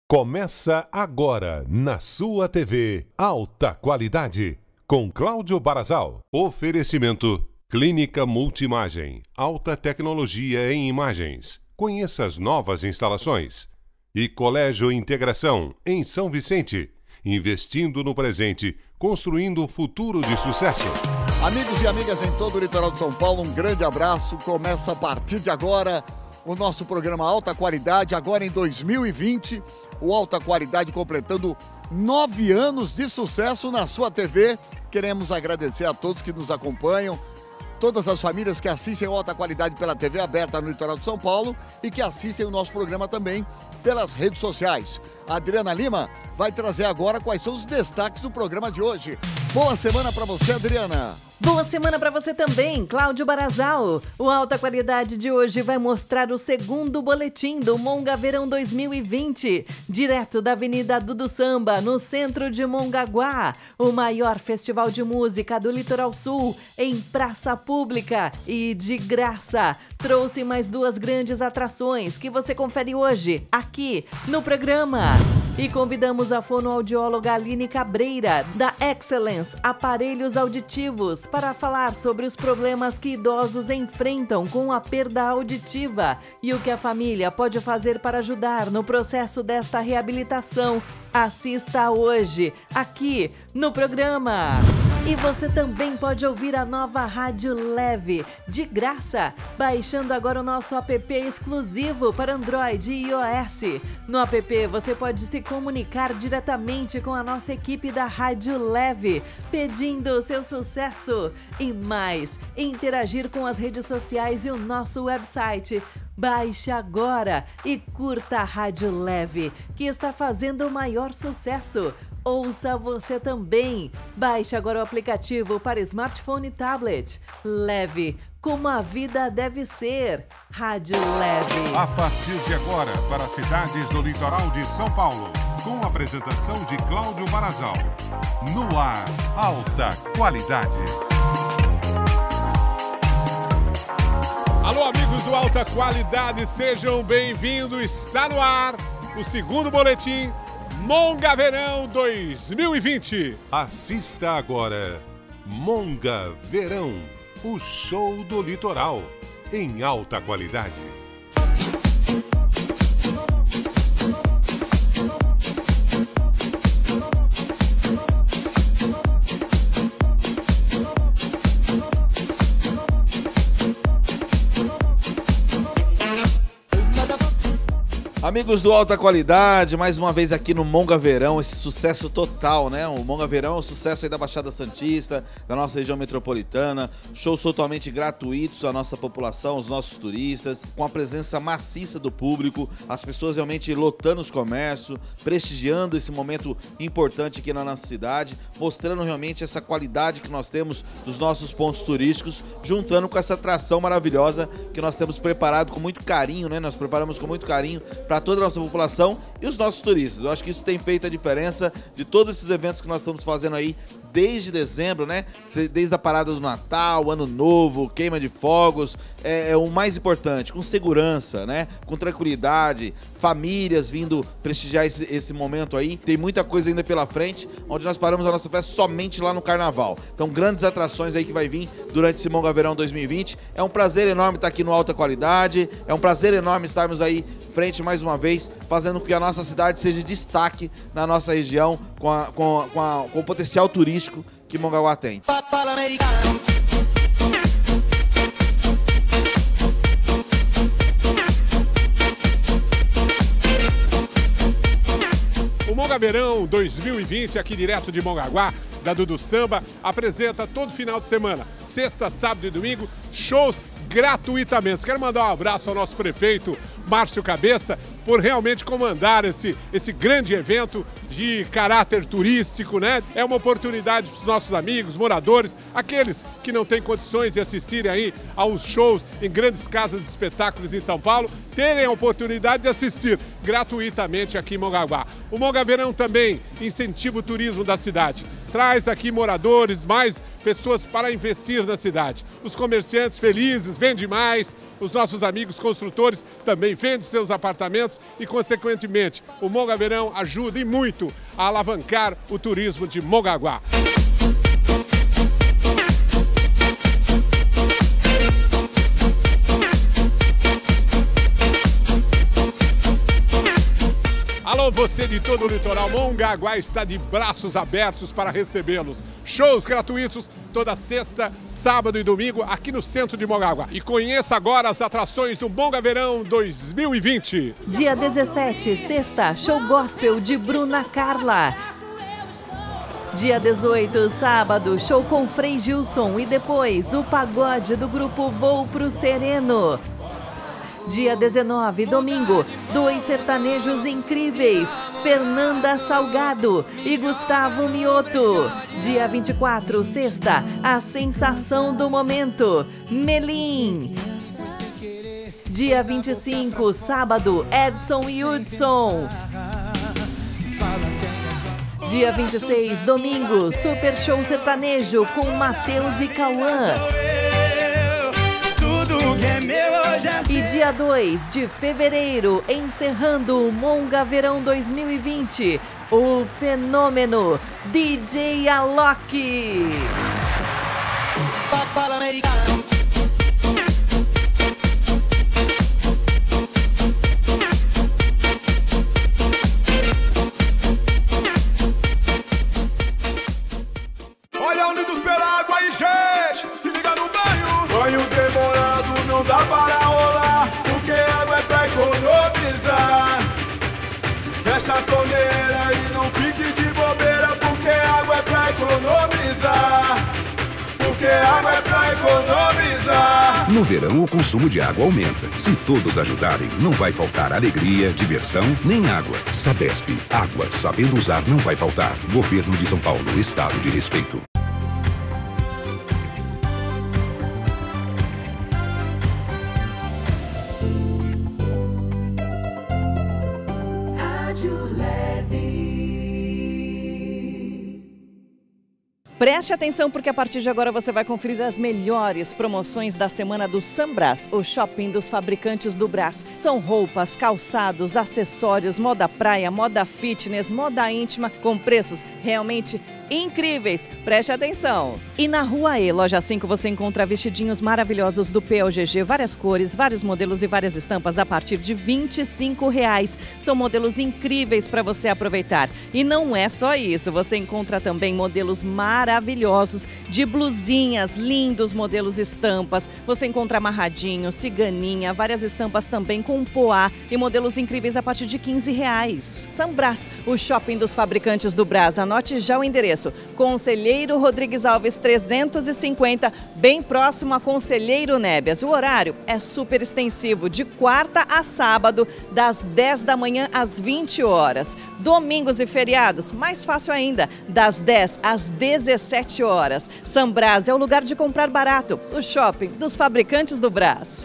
Começa agora na sua TV Alta Qualidade com Cláudio Barazal. Oferecimento Clínica Multimagem, alta tecnologia em imagens. Conheça as novas instalações. E Colégio Integração em São Vicente, investindo no presente, construindo um futuro de sucesso. Amigos e amigas em todo o litoral de São Paulo, um grande abraço. Começa a partir de agora o nosso programa Alta Qualidade, agora em 2020, o Alta Qualidade completando 9 anos de sucesso na sua TV. Queremos agradecer a todos que nos acompanham, todas as famílias que assistem o Alta Qualidade pela TV aberta no litoral de São Paulo e que assistem o nosso programa também pelas redes sociais. A Adriana Lima vai trazer agora quais são os destaques do programa de hoje. Boa semana para você, Adriana. Boa semana para você também, Cláudio Barazal. O Alta Qualidade de hoje vai mostrar o segundo boletim do Monga Verão 2020, direto da Avenida Dudu Samba, no centro de Mongaguá, o maior festival de música do Litoral Sul, em praça pública e de graça. Trouxe mais 2 grandes atrações que você confere hoje, aqui no programa. E convidamos a fonoaudióloga Aline Cabreira, da Excellence Aparelhos Auditivos, para falar sobre os problemas que idosos enfrentam com a perda auditiva e o que a família pode fazer para ajudar no processo desta reabilitação. Assista hoje, aqui no programa. E você também pode ouvir a nova Rádio Leve, de graça, baixando agora o nosso app exclusivo para Android e iOS. No app você pode se comunicar diretamente com a nossa equipe da Rádio Leve, pedindo o seu sucesso e mais, interagir com as redes sociais e o nosso website. Baixe agora e curta a Rádio Leve, que está fazendo o maior sucesso. Ouça você também. Baixe agora o aplicativo para smartphone e tablet. Leve, como a vida deve ser. Rádio Leve. A partir de agora, para as cidades do litoral de São Paulo, com a apresentação de Cláudio Barazal. No ar, Alta Qualidade. Alô, amigos do Alta Qualidade, sejam bem-vindos. Está no ar o segundo boletim Monga Verão 2020. Assista agora Monga Verão, o show do litoral, em alta qualidade. Amigos do Alta Qualidade, mais uma vez aqui no Monga Verão, esse sucesso total, né? O Monga Verão é um sucesso aí da Baixada Santista, da nossa região metropolitana, shows totalmente gratuitos à nossa população, aos nossos turistas, com a presença maciça do público, as pessoas realmente lotando os comércios, prestigiando esse momento importante aqui na nossa cidade, mostrando realmente essa qualidade que nós temos dos nossos pontos turísticos, juntando com essa atração maravilhosa que nós temos preparado com muito carinho, né? Nós preparamos com muito carinho para toda a nossa população e os nossos turistas. Eu acho que isso tem feito a diferença de todos esses eventos que nós estamos fazendo aí desde dezembro, né? Desde a parada do Natal, Ano Novo, queima de fogos, é o mais importante, com segurança, né? Com tranquilidade, famílias vindo prestigiar esse momento aí. Tem muita coisa ainda pela frente, onde nós paramos a nossa festa somente lá no Carnaval. Então, grandes atrações aí que vai vir durante esse Monga Verão 2020. É um prazer enorme estar aqui no Alta Qualidade, é um prazer enorme estarmos aí frente mais uma vez, fazendo com que a nossa cidade seja destaque na nossa região, com o potencial turístico que Mongaguá tem. O Monga Verão 2020, aqui direto de Mongaguá, da Dudu Samba, apresenta todo final de semana, sexta, sábado e domingo, shows gratuitamente. Quero mandar um abraço ao nosso prefeito, Márcio Cabeça, por realmente comandar esse grande evento de caráter turístico, né? É uma oportunidade para os nossos amigos, moradores, aqueles que não têm condições de assistirem aí aos shows em grandes casas de espetáculos em São Paulo, terem a oportunidade de assistir gratuitamente aqui em Mongaguá. O Monga Verão também incentiva o turismo da cidade. Traz aqui moradores, mais pessoas para investir na cidade. Os comerciantes felizes, vendem mais, os nossos amigos construtores também também vende seus apartamentos e, consequentemente, o Mongaverão ajuda e muito a alavancar o turismo de Mongaguá. Alô, você de todo o litoral, Mongaguá está de braços abertos para recebê-los. Shows gratuitos toda sexta, sábado e domingo aqui no centro de Mongaguá. E conheça agora as atrações do Mongaverão 2020. Dia 17, sexta, show gospel de Bruna Carla. Dia 18, sábado, show com Frei Gilson e depois o pagode do grupo Voo Pro Sereno. Dia 19, domingo, 2 sertanejos incríveis, Fernanda Salgado e Gustavo Mioto. Dia 24, sexta, a sensação do momento, Melim. Dia 25, sábado, Edson e Hudson. Dia 26, domingo, super show sertanejo com Matheus e Cauã. E dia 2 de fevereiro, encerrando o Mongaverão 2020, o fenômeno DJ Alok. Olha unidos pela água e gente, se liga no banho. Banho demorado não dá para rolar, porque água é pra economizar. Fecha a torneira e não fique de bobeira, porque água é pra economizar. Porque água é pra economizar. No verão, o consumo de água aumenta. Se todos ajudarem, não vai faltar alegria, diversão, nem água. Sabesp. Água, sabendo usar, não vai faltar. Governo de São Paulo. Estado de respeito. Preste atenção porque a partir de agora você vai conferir as melhores promoções da semana do Sambrás, o shopping dos fabricantes do Brás. São roupas, calçados, acessórios, moda praia, moda fitness, moda íntima, com preços realmente incríveis. Preste atenção! E na Rua E, loja 5, você encontra vestidinhos maravilhosos do PLGG, várias cores, vários modelos e várias estampas a partir de R$ 25. São modelos incríveis para você aproveitar. E não é só isso, você encontra também modelos maravilhosos de blusinhas, lindos modelos estampas. Você encontra amarradinho, ciganinha, várias estampas também com poá e modelos incríveis a partir de R$ 15. Sambrás, o shopping dos fabricantes do Brás. Anote já o endereço. Conselheiro Rodrigues Alves 350, bem próximo a Conselheiro Nébias. O horário é super extensivo, de quarta a sábado, das 10 da manhã às 20 horas. Domingos e feriados, mais fácil ainda, das 10 às 17 horas. Sambrás é o lugar de comprar barato, o shopping dos fabricantes do Brás.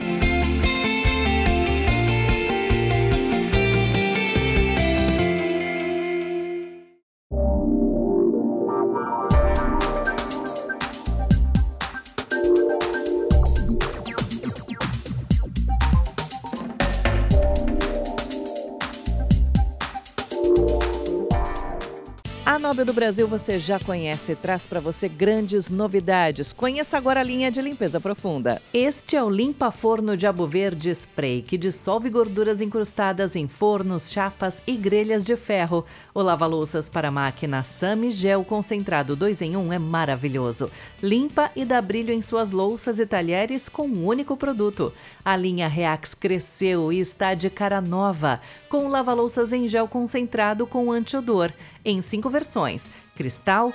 A Nobel do Brasil você já conhece e traz para você grandes novidades. Conheça agora a linha de limpeza profunda. Este é o Limpa Forno de Abo Verde Spray, que dissolve gorduras incrustadas em fornos, chapas e grelhas de ferro. O lava-louças para máquina Sami Gel concentrado 2 em 1 é maravilhoso. Limpa e dá brilho em suas louças e talheres com um único produto. A linha Reax cresceu e está de cara nova, com o lava-louças em gel concentrado com antiodor. Em 5 versões: cristal,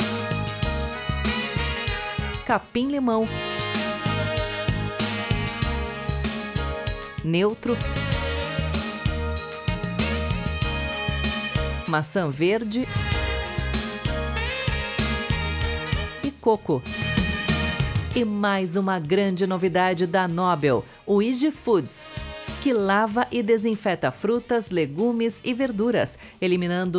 capim-limão, neutro, maçã verde e coco. E mais uma grande novidade da Nobel, o Easy Foods, que lava e desinfeta frutas, legumes e verduras, eliminando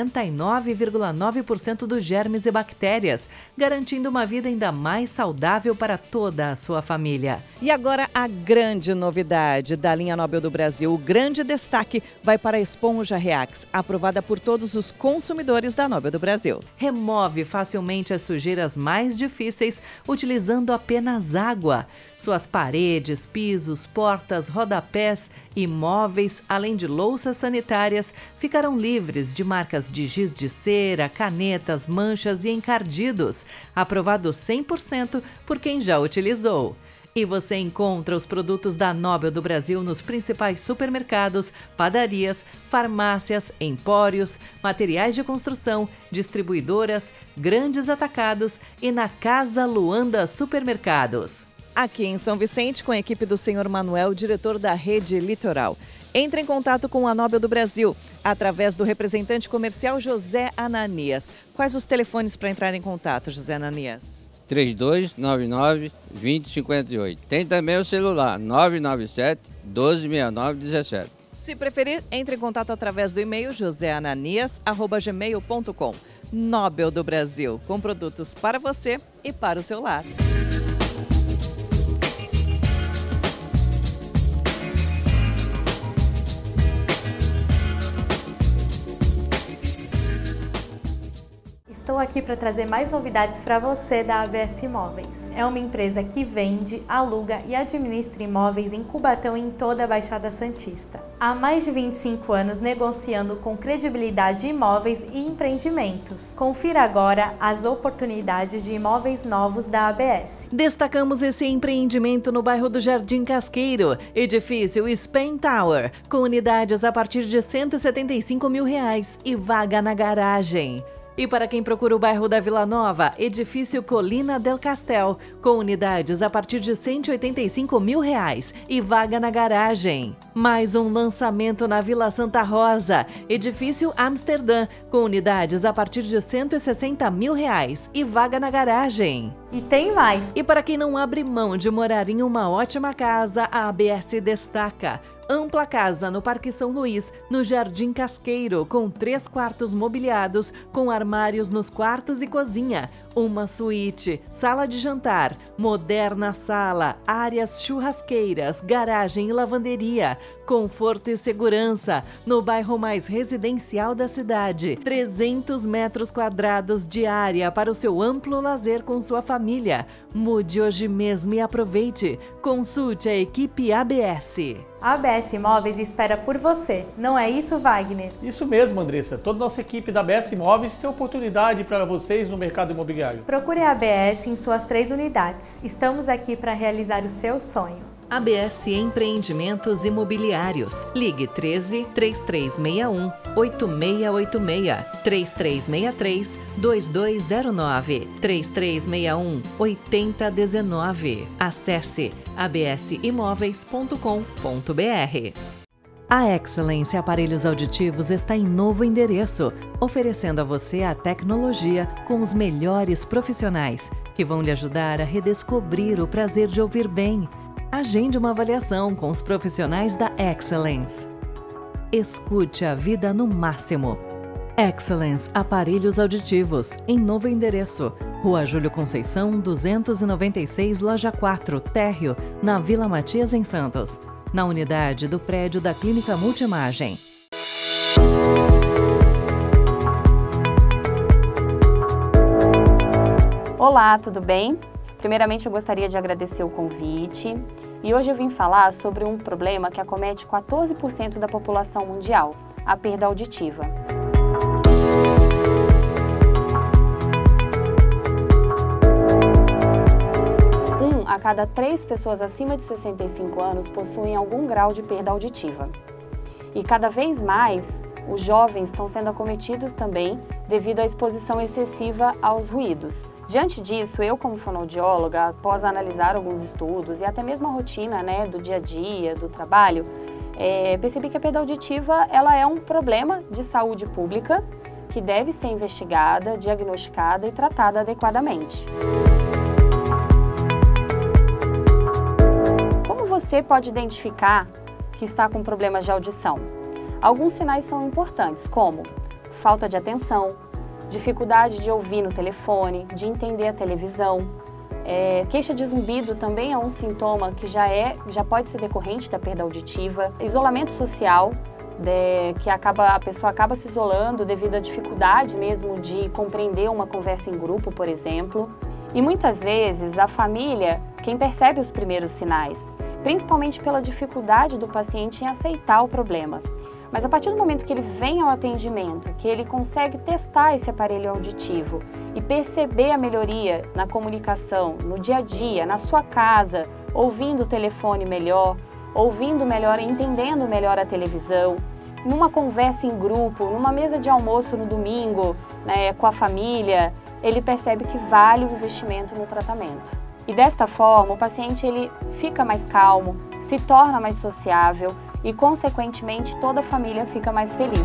99,9% dos germes e bactérias, garantindo uma vida ainda mais saudável para toda a sua família. E agora a grande novidade da linha Nobel do Brasil. O grande destaque vai para a esponja Reax, aprovada por todos os consumidores da Nobel do Brasil. Remove facilmente as sujeiras mais difíceis utilizando apenas água. Suas paredes, pisos, portas, rodapés e móveis, além de louças sanitárias, ficarão livres de marcas de giz de cera, canetas, manchas e encardidos. Aprovado 100% por quem já utilizou. E você encontra os produtos da Nobel do Brasil nos principais supermercados, padarias, farmácias, empórios, materiais de construção, distribuidoras, grandes atacados e na Casa Luanda Supermercados. Aqui em São Vicente, com a equipe do Sr. Manuel, diretor da Rede Litoral. Entre em contato com a Nobel do Brasil através do representante comercial José Ananias. Quais os telefones para entrar em contato, José Ananias? 3299-2058. Tem também o celular 997-1269-17. Se preferir, entre em contato através do e-mail joseananias@gmail.com. Nobel do Brasil, com produtos para você e para o seu lar. Estou aqui para trazer mais novidades para você da ABS Imóveis. É uma empresa que vende, aluga e administra imóveis em Cubatão e em toda a Baixada Santista. Há mais de 25 anos negociando com credibilidade imóveis e empreendimentos. Confira agora as oportunidades de imóveis novos da ABS. Destacamos esse empreendimento no bairro do Jardim Casqueiro, edifício Span Tower, com unidades a partir de R$ 175 mil e vaga na garagem. E para quem procura o bairro da Vila Nova, edifício Colina del Castel, com unidades a partir de R$ 185 mil e vaga na garagem. Mais um lançamento na Vila Santa Rosa, edifício Amsterdã, com unidades a partir de R$ 160 mil e vaga na garagem. E tem mais! E para quem não abre mão de morar em uma ótima casa, a ABS destaca. Ampla casa no Parque São Luís, no Jardim Casqueiro, com 3 quartos mobiliados, com armários nos quartos e cozinha, uma suíte, sala de jantar, moderna sala, áreas churrasqueiras, garagem e lavanderia, conforto e segurança, no bairro mais residencial da cidade. 300 metros quadrados de área para o seu amplo lazer com sua família. Mude hoje mesmo e aproveite. Consulte a equipe ABS. A ABS Imóveis espera por você, não é isso, Wagner? Isso mesmo, Andressa. Toda a nossa equipe da ABS Imóveis tem oportunidade para vocês no mercado imobiliário. Procure a ABS em suas 3 unidades. Estamos aqui para realizar o seu sonho. ABS Empreendimentos Imobiliários. Ligue 13 3361 8686 3363 2209 3361 8019. Acesse absimóveis.com.br. A Excellence Aparelhos Auditivos está em novo endereço, oferecendo a você a tecnologia com os melhores profissionais que vão lhe ajudar a redescobrir o prazer de ouvir bem. Agende uma avaliação com os profissionais da Excellence. Escute a vida no máximo. Excellence Aparelhos Auditivos, em novo endereço. Rua Júlio Conceição, 296, Loja 4, Térreo, na Vila Matias, em Santos. Na unidade do prédio da Clínica Multimagem. Olá, tudo bem? Primeiramente, eu gostaria de agradecer o convite e hoje eu vim falar sobre um problema que acomete 14% da população mundial, a perda auditiva. A cada 3 pessoas acima de 65 anos possuem algum grau de perda auditiva. E cada vez mais, os jovens estão sendo acometidos também devido à exposição excessiva aos ruídos. Diante disso, eu como fonoaudióloga, após analisar alguns estudos e até mesmo a rotina, do dia a dia, do trabalho, percebi que a perda auditiva ela é um problema de saúde pública que deve ser investigada, diagnosticada e tratada adequadamente. Como você pode identificar que que está com problemas de audição? Alguns sinais são importantes, como falta de atenção, dificuldade de ouvir no telefone, de entender a televisão. Queixa de zumbido também é um sintoma que já pode ser decorrente da perda auditiva. Isolamento social, que a pessoa acaba se isolando devido à dificuldade mesmo de compreender uma conversa em grupo, por exemplo. E muitas vezes a família, quem percebe os primeiros sinais, principalmente pela dificuldade do paciente em aceitar o problema. Mas a partir do momento que ele vem ao atendimento, que ele consegue testar esse aparelho auditivo e perceber a melhoria na comunicação, no dia a dia, na sua casa, ouvindo o telefone melhor, ouvindo melhor, entendendo melhor a televisão, numa conversa em grupo, numa mesa de almoço no domingo, né, com a família, ele percebe que vale o investimento no tratamento. E desta forma, o paciente ele fica mais calmo, se torna mais sociável e, consequentemente, toda a família fica mais feliz.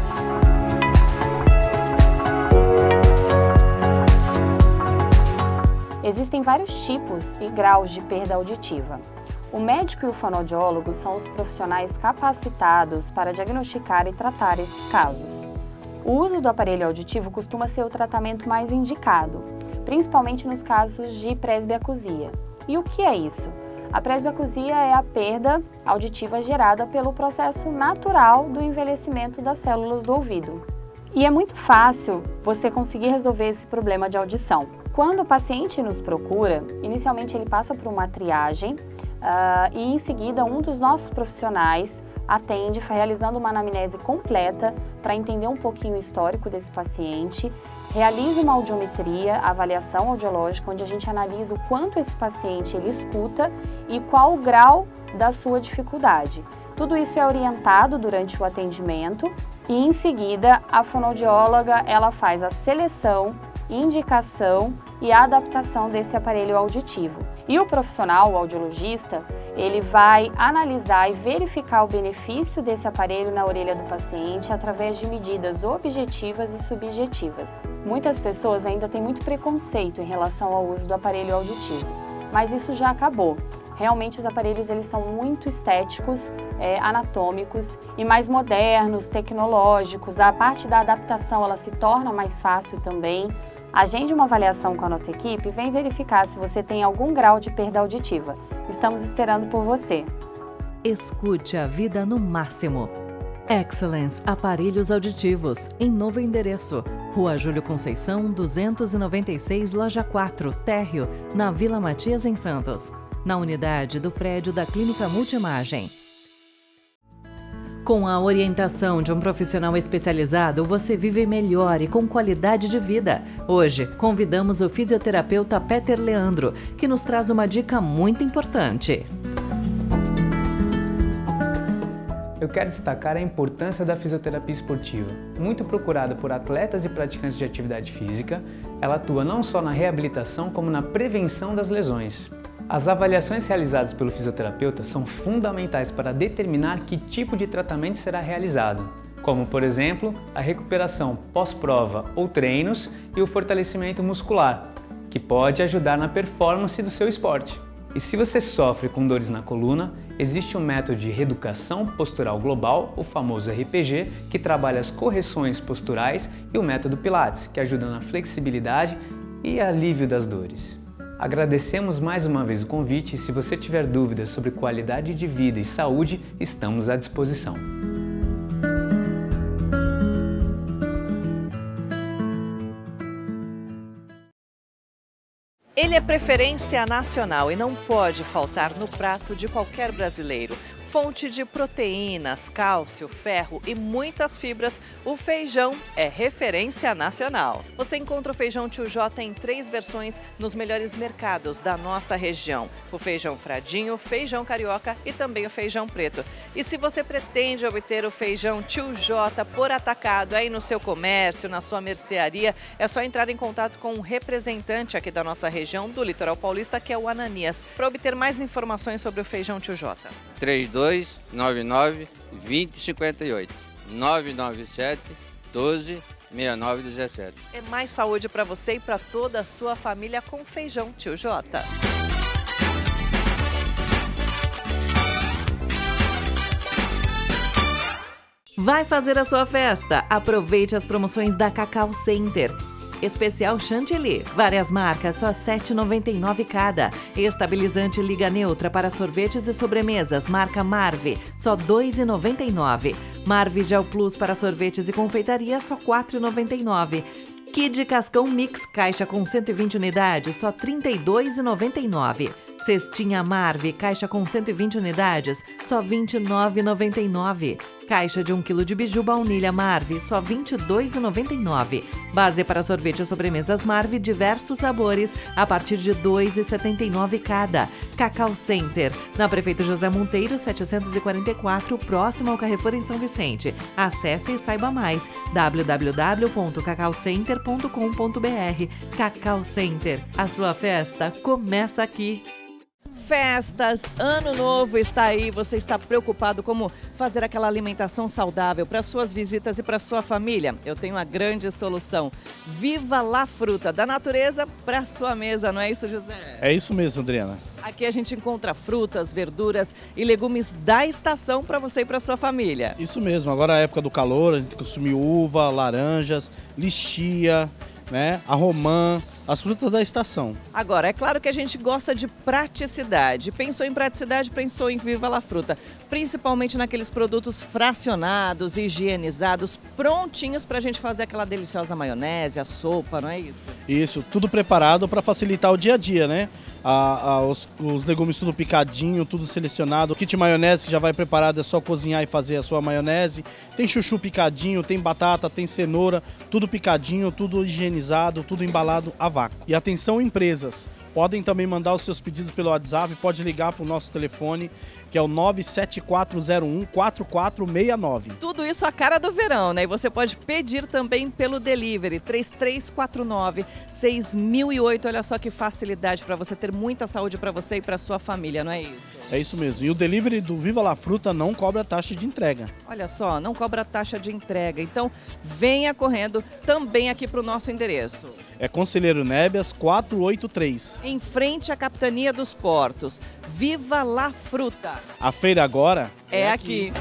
Existem vários tipos e graus de perda auditiva. O médico e o fonoaudiólogo são os profissionais capacitados para diagnosticar e tratar esses casos. O uso do aparelho auditivo costuma ser o tratamento mais indicado, principalmente nos casos de presbiacusia. E o que é isso? A presbiacusia é a perda auditiva gerada pelo processo natural do envelhecimento das células do ouvido. E é muito fácil você conseguir resolver esse problema de audição. Quando o paciente nos procura, inicialmente ele passa por uma triagem e em seguida um dos nossos profissionais atende realizando uma anamnese completa para entender um pouquinho o histórico desse paciente, realiza uma audiometria, avaliação audiológica, onde a gente analisa o quanto esse paciente ele escuta e qual o grau da sua dificuldade. Tudo isso é orientado durante o atendimento e em seguida a fonoaudióloga ela faz a seleção, indicação e a adaptação desse aparelho auditivo. E o profissional, o audiologista, ele vai analisar e verificar o benefício desse aparelho na orelha do paciente através de medidas objetivas e subjetivas. Muitas pessoas ainda têm muito preconceito em relação ao uso do aparelho auditivo, mas isso já acabou. Realmente os aparelhos eles são muito estéticos, anatômicos e mais modernos, tecnológicos. A parte da adaptação ela se torna mais fácil também. Agende uma avaliação com a nossa equipe e vem verificar se você tem algum grau de perda auditiva. Estamos esperando por você. Escute a vida no máximo. Excellence Aparelhos Auditivos, em novo endereço. Rua Júlio Conceição, 296, Loja 4, Térreo, na Vila Matias, em Santos. Na unidade do prédio da Clínica Multimagem. Com a orientação de um profissional especializado, você vive melhor e com qualidade de vida. Hoje, convidamos o fisioterapeuta Peter Leandro, que nos traz uma dica muito importante. Eu quero destacar a importância da fisioterapia esportiva. Muito procurada por atletas e praticantes de atividade física, ela atua não só na reabilitação, como na prevenção das lesões. As avaliações realizadas pelo fisioterapeuta são fundamentais para determinar que tipo de tratamento será realizado, como, por exemplo, a recuperação pós-prova ou treinos e o fortalecimento muscular, que pode ajudar na performance do seu esporte. E se você sofre com dores na coluna, existe um método de reeducação postural global, o famoso RPG, que trabalha as correções posturais, e o método Pilates, que ajuda na flexibilidade e alívio das dores. Agradecemos mais uma vez o convite e se você tiver dúvidas sobre qualidade de vida e saúde, estamos à disposição. Ele é preferência nacional e não pode faltar no prato de qualquer brasileiro. Fonte de proteínas, cálcio, ferro e muitas fibras, o feijão é referência nacional. Você encontra o feijão Tio J em 3 versões nos melhores mercados da nossa região. O feijão fradinho, feijão carioca e também o feijão preto. E se você pretende obter o feijão Tio J por atacado aí no seu comércio, na sua mercearia, é só entrar em contato com um representante aqui da nossa região do Litoral Paulista, que é o Ananias, para obter mais informações sobre o feijão Tio J. 3299-2058, 997-12-6917. É mais saúde para você e para toda a sua família com feijão Tio J. Vai fazer a sua festa? Aproveite as promoções da Cacau Center. Especial Chantilly, várias marcas, só R$ 7,99 cada. Estabilizante Liga Neutra para sorvetes e sobremesas, marca Marve, só R$ 2,99. Marve Gel Plus para sorvetes e confeitaria, só R$ 4,99. Kid Cascão Mix, caixa com 120 unidades, só R$ 32,99. Cestinha Marve, caixa com 120 unidades, só R$ 29,99. Caixa de 1 kg de biju baunilha Marve, só R$ 22,99. Base para sorvete e sobremesas Marve, diversos sabores, a partir de R$ 2,79 cada. Cacau Center, na Prefeito José Monteiro, 744, próximo ao Carrefour em São Vicente. Acesse e saiba mais, www.cacaucenter.com.br. Cacau Center, a sua festa começa aqui. Festas, ano novo está aí, você está preocupado como fazer aquela alimentação saudável para suas visitas e para sua família? Eu tenho uma grande solução. Viva La Fruta, da natureza para sua mesa, não é isso, José? É isso mesmo, Adriana. Aqui a gente encontra frutas, verduras e legumes da estação para você e para sua família. Isso mesmo, agora é a época do calor, a gente consome uva, laranjas, lixia, né, a romã, as frutas da estação. Agora, é claro que a gente gosta de praticidade. Pensou em praticidade, pensou em Viva La Fruta. Principalmente naqueles produtos fracionados, higienizados, prontinhos para a gente fazer aquela deliciosa maionese, a sopa, não é isso? Isso, tudo preparado para facilitar o dia a dia, né? Os legumes tudo picadinho, tudo selecionado. O kit maionese que já vai preparado, é só cozinhar e fazer a sua maionese. Tem chuchu picadinho, tem batata, tem cenoura, tudo picadinho, tudo higienizado, tudo embalado a vácuo. E atenção, empresas, podem também mandar os seus pedidos pelo WhatsApp, pode ligar para o nosso telefone, que é o 97401-4469. Tudo isso a cara do verão, né? E você pode pedir também pelo delivery, 3349-6008. Olha só que facilidade para você ter muita saúde para você e para sua família, não é isso? É isso mesmo. E o delivery do Viva La Fruta não cobra taxa de entrega. Olha só, não cobra taxa de entrega. Então, venha correndo também aqui para o nosso endereço. É Conselheiro Nébias 483. Em frente à Capitania dos Portos. Viva La Fruta. A feira agora é aqui.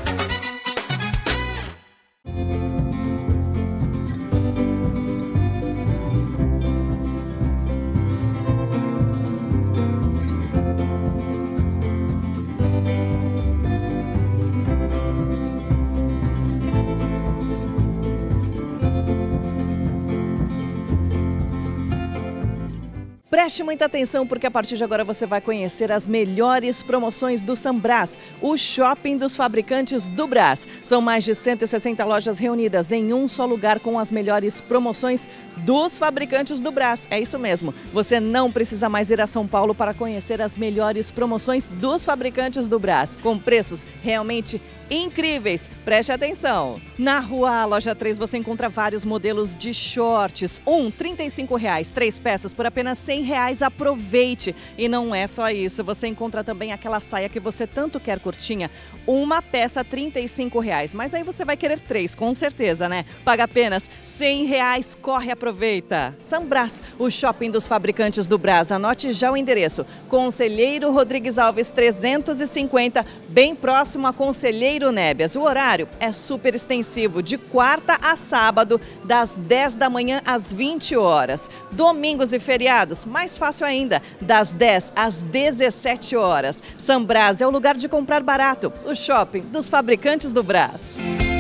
Preste muita atenção porque a partir de agora você vai conhecer as melhores promoções do Sambrás, o shopping dos fabricantes do Brás. São mais de 160 lojas reunidas em um só lugar com as melhores promoções dos fabricantes do Brás. É isso mesmo, você não precisa mais ir a São Paulo para conhecer as melhores promoções dos fabricantes do Brás, com preços realmente incríveis. Preste atenção. Na Rua Loja 3 você encontra vários modelos de shorts. R$ 35, 3 peças por apenas R$ 100. Aproveite! E não é só isso, você encontra também aquela saia que você tanto quer curtinha. Uma peça R$ 35, mas aí você vai querer 3, com certeza, né? Paga apenas R$ 100, corre e aproveita! Sambrás, o shopping dos fabricantes do Brás. Anote já o endereço. Conselheiro Rodrigues Alves 350, bem próximo a Conselheiro Nébias. O horário é super extensivo, de quarta a sábado, das 10 da manhã às 20 horas. Domingos e feriados, mais fácil ainda, das 10 às 17 horas. Sambrás é o lugar de comprar barato, o shopping dos fabricantes do Brás.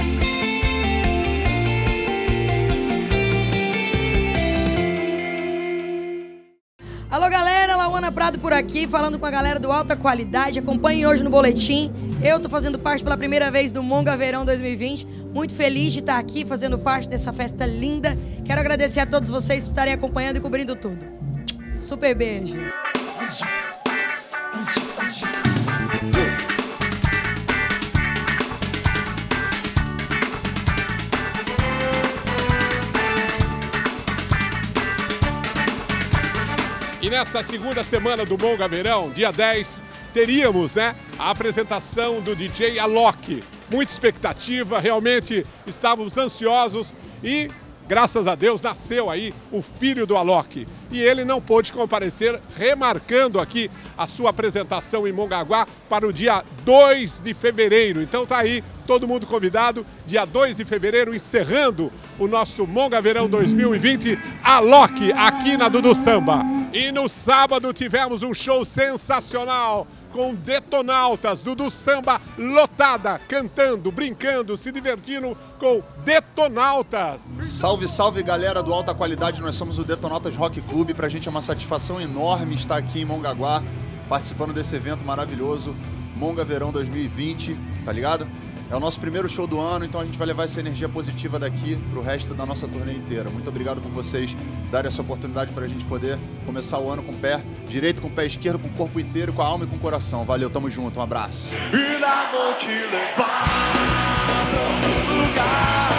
Alô galera, Lauana Prado por aqui, falando com a galera do Alta Qualidade. Acompanhem hoje no boletim. Eu tô fazendo parte pela primeira vez do Monga Verão 2020. Muito feliz de estar aqui fazendo parte dessa festa linda. Quero agradecer a todos vocês por estarem acompanhando e cobrindo tudo. Super beijo. E nesta segunda semana do Monga Verão, dia 10, teríamos, né, a apresentação do DJ Alok. Muita expectativa, realmente estávamos ansiosos e, graças a Deus, nasceu aí o filho do Alok. E ele não pôde comparecer, remarcando aqui a sua apresentação em Mongaguá para o dia 2 de fevereiro. Então tá aí todo mundo convidado. Dia 2 de fevereiro, encerrando o nosso Monga Verão 2020, a Loki, aqui na Dudu Samba. E no sábado tivemos um show sensacional com Detonautas, Dudu Samba lotada, cantando, brincando, se divertindo com Detonautas. Salve, salve galera do Alta Qualidade, nós somos o Detonautas Rock Clube. Pra gente é uma satisfação enorme estar aqui em Mongaguá, participando desse evento maravilhoso, Monga Verão 2020, tá ligado? É o nosso primeiro show do ano, então a gente vai levar essa energia positiva daqui pro resto da nossa turnê inteira. Muito obrigado por vocês darem essa oportunidade pra gente poder começar o ano com o pé direito, com o pé esquerdo, com o corpo inteiro, com a alma e com o coração. Valeu, tamo junto, um abraço. E lá vou te levar pra outro lugar,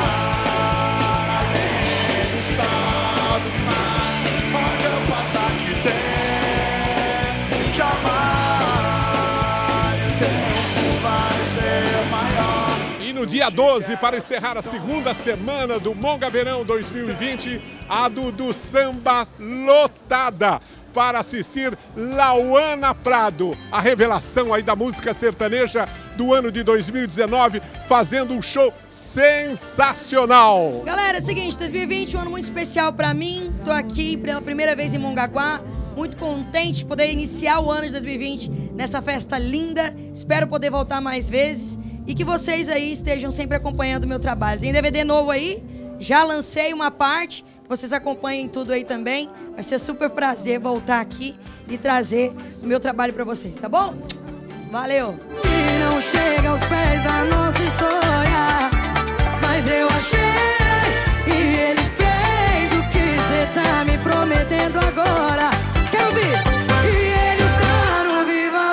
além do sol do mar, onde eu passar te ter, te amar, e o tempo vai ser maior. E no dia 12, para encerrar a segunda semana do Monga Verão 2020, a Dudu Samba lotada para assistir Lauana Prado, a revelação aí da música sertaneja do ano de 2019, fazendo um show sensacional. Galera, é o seguinte, 2020 é um ano muito especial pra mim. Tô aqui pela primeira vez em Mongaguá, muito contente de poder iniciar o ano de 2020 nessa festa linda. Espero poder voltar mais vezes e que vocês aí estejam sempre acompanhando o meu trabalho. Tem DVD novo aí, já lancei uma parte, vocês acompanhem tudo aí também. Vai ser super prazer voltar aqui e trazer o meu trabalho pra vocês, tá bom? Valeu! E não chega aos pés da nossa história, mas eu achei e ele fez o que cê tá me prometendo agora. Quero ouvir! E ele tá no Viva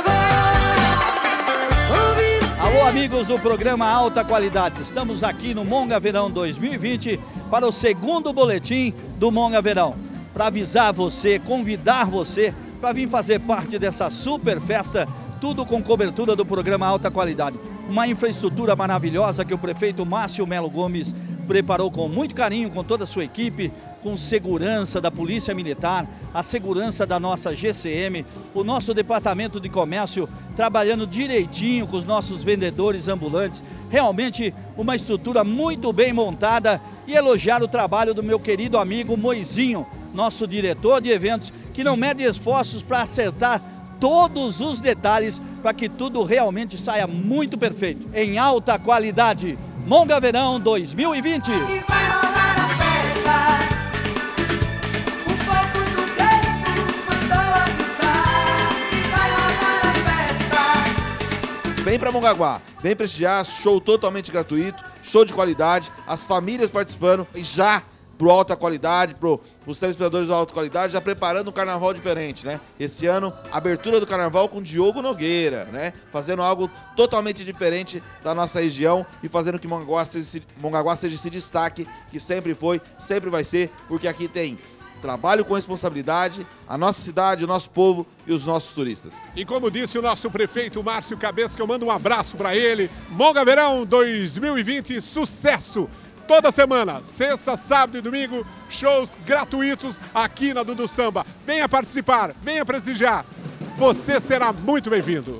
Voz. Alô, amigos do programa Alta Qualidade. Estamos aqui no Monga Verão 2020 para o segundo boletim do Monga Verão. Para avisar você, convidar você para vir fazer parte dessa super festa, tudo com cobertura do programa Alta Qualidade. Uma infraestrutura maravilhosa que o prefeito Márcio Melo Gomes preparou com muito carinho, com toda a sua equipe, com segurança da Polícia Militar, a segurança da nossa GCM, o nosso Departamento de Comércio trabalhando direitinho com os nossos vendedores ambulantes. Realmente uma estrutura muito bem montada, e elogiar o trabalho do meu querido amigo Moizinho, nosso diretor de eventos, que não mede esforços para acertar todos os detalhes para que tudo realmente saia muito perfeito. Em alta qualidade, Monga Verão 2020. E vai rolar a festa, o fogo do peito mandou avisar. E vai rolar a festa. Vem pra Mongaguá, vem prestigiar, show totalmente gratuito, show de qualidade, as famílias participando e já pro Alta Qualidade, pros telespectadores do Alta Qualidade, já preparando um carnaval diferente, né? Esse ano, abertura do carnaval com Diogo Nogueira, né? Fazendo algo totalmente diferente da nossa região e fazendo que Mongaguá seja esse destaque que sempre foi, sempre vai ser, porque aqui tem trabalho com responsabilidade, a nossa cidade, o nosso povo e os nossos turistas. E como disse o nosso prefeito Márcio Cabeça, que eu mando um abraço para ele, Monga Verão 2020, sucesso! Toda semana, sexta, sábado e domingo, shows gratuitos aqui na Dudu Samba. Venha participar, venha prestigiar. Você será muito bem-vindo.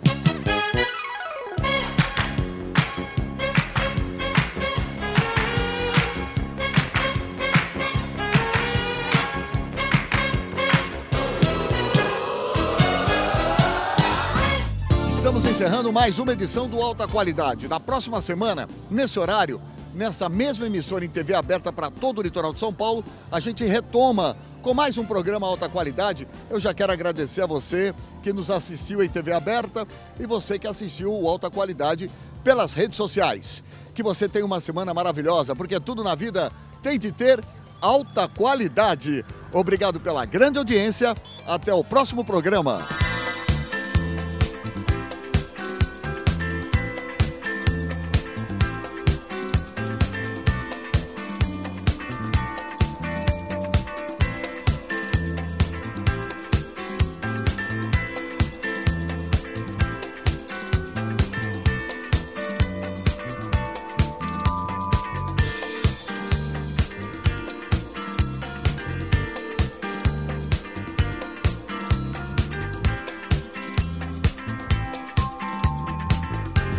Estamos encerrando mais uma edição do Alta Qualidade. Na próxima semana, nesse horário, nessa mesma emissora em TV aberta para todo o litoral de São Paulo, a gente retoma com mais um programa Alta Qualidade. Eu já quero agradecer a você que nos assistiu em TV aberta e você que assistiu o Alta Qualidade pelas redes sociais. Que você tenha uma semana maravilhosa, porque tudo na vida tem de ter alta qualidade. Obrigado pela grande audiência. Até o próximo programa.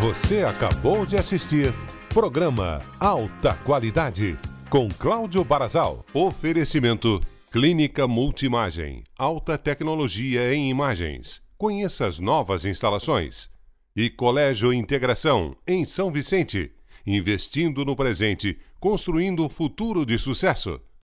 Você acabou de assistir programa Alta Qualidade com Cláudio Barazal. Oferecimento Clínica Multimagem, alta tecnologia em imagens. Conheça as novas instalações. E Colégio Integração, em São Vicente, investindo no presente, construindo o futuro de sucesso.